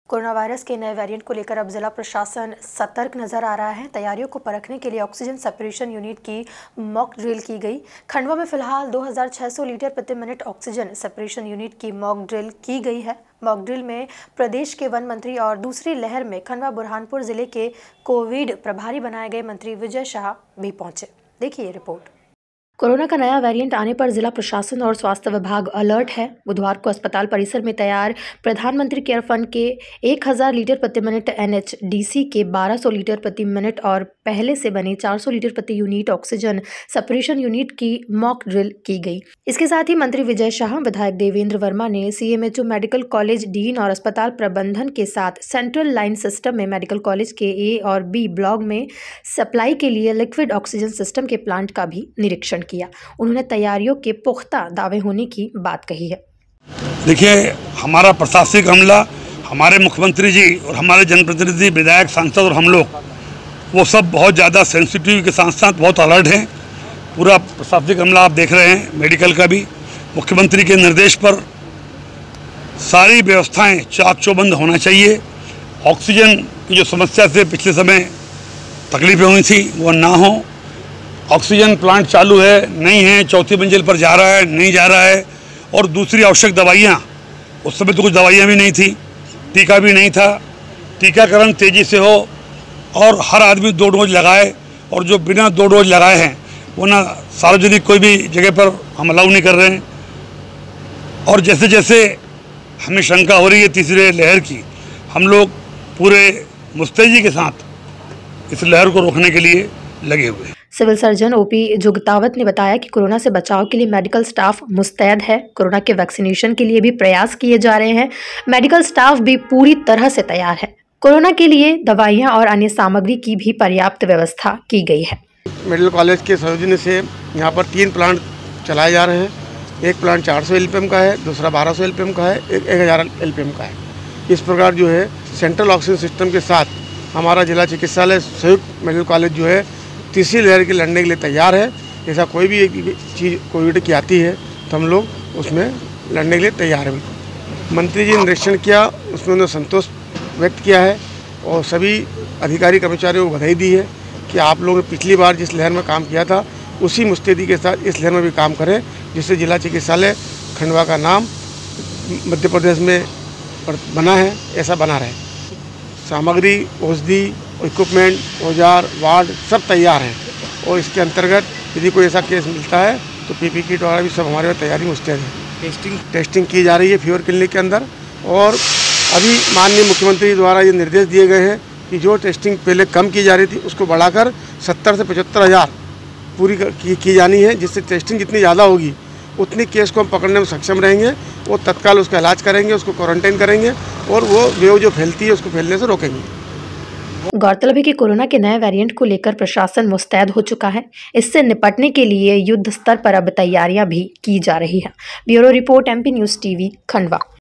Corona virus के नए variant को लेकर अब जिला प्रशासन सतर्क नजर आ रहा है। तैयारियों को परखने के लिए ऑक्सीजन सेपरेशन यूनिट की मॉक ड्रिल की गई। खंडवा में फिलहाल 2600 लीटर प्रति मिनट ऑक्सीजन सेपरेशन यूनिट की मॉक ड्रिल की गई है। मॉक ड्रिल में प्रदेश के वन मंत्री और दूसरी लहर में खंडवा बुरहानपुर जिले के कोविड प्रभारी बनाए गए मंत्री विजय शाह भी पहुंचे। देखिए रिपोर्ट। कोरोना का नया वेरिएंट आने पर जिला प्रशासन और स्वास्थ्य विभाग अलर्ट है। बुधवार को अस्पताल परिसर में तैयार प्रधानमंत्री केयर फंड के 1000 लीटर प्रति मिनट NHDC के 1200 लीटर प्रति मिनट और पहले से बने 400 लीटर प्रति यूनिट ऑक्सीजन सेपरेशन यूनिट की मॉक ड्रिल की गई। इसके साथ ही मंत्री विजय शाह, विधायक देवेंद्र वर्मा ने CMHO मेडिकल कॉलेज डीन और अस्पताल प्रबंधन के साथ सेंट्रल लाइन सिस्टम में मेडिकल कॉलेज के A और B ब्लॉक में सप्लाई के लिए लिक्विड ऑक्सीजन सिस्टम के प्लांट का भी निरीक्षण किया। उन्होंने तैयारियों के पुख्ता दावे होने की बात कही है। देखिए, हमारा प्रशासनिक अमला, हमारे मुख्यमंत्री जी और हमारे जनप्रतिनिधि, विधायक, सांसद और हम लोग वो सब बहुत ज़्यादा सेंसिटिव के साथ साथ बहुत अलर्ट हैं। पूरा प्रशासनिक अमला आप देख रहे हैं, मेडिकल का भी मुख्यमंत्री के निर्देश पर सारी व्यवस्थाएं चाक चौबंद होना चाहिए। ऑक्सीजन की जो समस्या से पिछले समय तकलीफें हुई थी वो ना हो। ऑक्सीजन प्लांट चालू है, नहीं है, चौथी मंजिल पर जा रहा है, नहीं जा रहा है। और दूसरी आवश्यक दवाइयाँ, उस समय तो कुछ दवाइयाँ भी नहीं थी, टीका भी नहीं था। टीकाकरण तेज़ी से हो और हर आदमी 2 डोज लगाए, और जो बिना 2 डोज लगाए हैं वो ना सार्वजनिक कोई भी जगह पर हम अलाउ नहीं कर रहे हैं। और जैसे जैसे हमें शंका हो रही है तीसरे लहर की, हम लोग पूरे मुस्तैदी के साथ इस लहर को रोकने के लिए लगे हुए हैं। सिविल सर्जन OP जुगतावत ने बताया कि कोरोना से बचाव के लिए मेडिकल स्टाफ मुस्तैद है। कोरोना के वैक्सीनेशन के लिए भी प्रयास किए जा रहे हैं। मेडिकल स्टाफ भी पूरी तरह से तैयार है। कोरोना के लिए दवाइयां और अन्य सामग्री की भी पर्याप्त व्यवस्था की गई है। मेडिकल कॉलेज के सौजन्य से यहाँ पर 3 प्लांट चलाए जा रहे हैं। एक प्लांट 400 LPM का है, दूसरा 1200 LPM का है, एक 1000 LPM का है। इस प्रकार जो है सेंट्रल ऑक्सीजन सिस्टम के साथ हमारा जिला चिकित्सालय संयुक्त मेडिकल कॉलेज जो है तीसरी लहर के लड़ने के लिए तैयार है। ऐसा कोई भी एक चीज़ कोविड की आती है तो हम लोग उसमें लड़ने के लिए तैयार हैं। मंत्री जी ने निरीक्षण किया, उसमें उन्होंने संतोष व्यक्त किया है और सभी अधिकारी कर्मचारियों को बधाई दी है कि आप लोगों ने पिछली बार जिस लहर में काम किया था उसी मुस्तैदी के साथ इस लहर में भी काम करें, जिससे जिला चिकित्सालय खंडवा का नाम मध्य प्रदेश में बना है, ऐसा बना रहे। सामग्री, औषधि, इक्विपमेंट, औजार, वार्ड सब तैयार हैं और इसके अंतर्गत यदि कोई ऐसा केस मिलता है तो PP किट वगैरह भी सब हमारे यहाँ तैयारी मुस्तैद है। टेस्टिंग की जा रही है फीवर क्लिनिक के अंदर। और अभी माननीय मुख्यमंत्री द्वारा ये निर्देश दिए गए हैं कि जो टेस्टिंग पहले कम की जा रही थी उसको बढ़ाकर 70 से 75 हज़ार पूरी की जानी है, जिससे टेस्टिंग जितनी ज़्यादा होगी उतनी केस को हम पकड़ने में सक्षम रहेंगे। वो तत्काल उसका इलाज करेंगे, उसको क्वारंटाइन करेंगे और वो वेव जो फैलती है उसको फैलने से रोकेंगे। गौरतलब है कि कोरोना के नए वेरिएंट को लेकर प्रशासन मुस्तैद हो चुका है। इससे निपटने के लिए युद्ध स्तर पर अब तैयारियां भी की जा रही है। Bureau report MP news TV Khandwa.